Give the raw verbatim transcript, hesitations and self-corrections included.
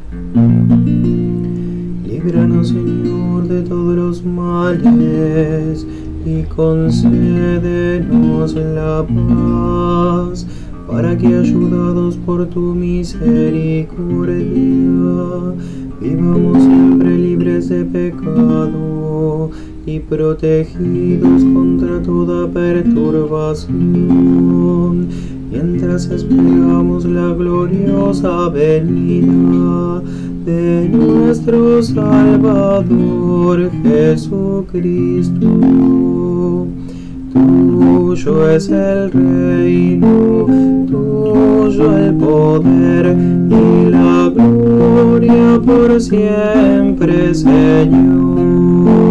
Líbranos, Señor, de todos los males y concédenos la paz, para que, ayudados por tu misericordia, vivamos siempre libres de pecado y protegidos contra toda perturbación, mientras esperamos la gloriosa venida de nuestro Salvador Jesucristo. Tuyo es el reino, tuyo el poder y la gloria por siempre, Señor.